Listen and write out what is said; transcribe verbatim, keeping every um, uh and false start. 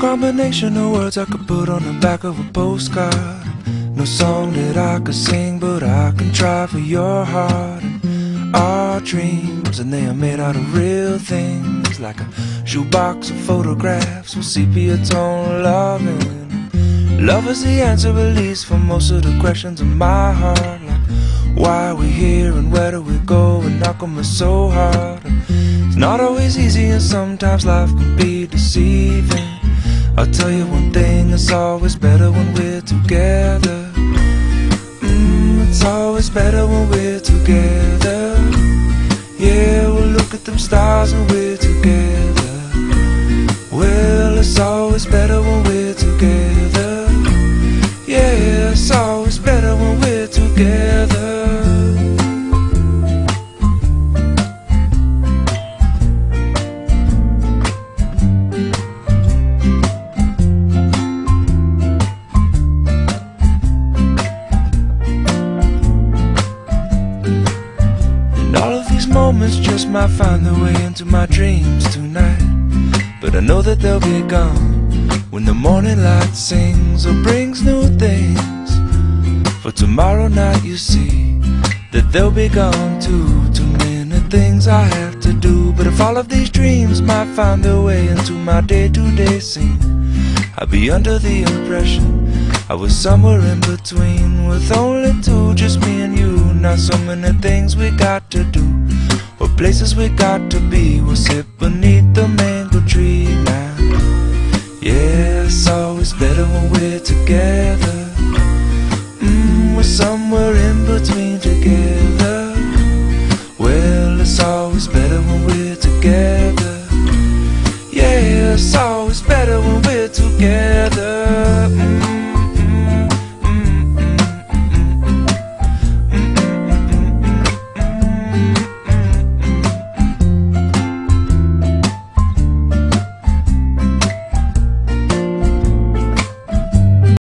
combination of words I could put on the back of a postcard. No song that I could sing, but I can try for your heart. And our dreams, and they are made out of real things, like a shoebox of photographs with sepia tone loving. Love is the answer, at least, for most of the questions in my heart, like why are we here and where do we go, and how come it's so hard. And it's not always easy, and sometimes life can be deceiving. I'll tell you one thing, it's always better when we're together. Mm, it's always better when we're together. Yeah, we'll look at them stars when we're together. Well, it's always better when we're together. Yeah, it's always better when we're together. Moments just might find their way into my dreams tonight, but I know that they'll be gone when the morning light sings or brings new things. For tomorrow night you see that they'll be gone too. Too many things I have to do, but if all of these dreams might find their way into my day-to-day scene, I'd be under the impression I was somewhere in between, with only two, just me and you. Not so many things we got to do, or places we got to be. We'll sit beneath the mango tree now. Yeah, it's always better when we're together. Mm, we're somewhere in between together. Well, it's always better when we're together. Yeah, it's always better when we're together.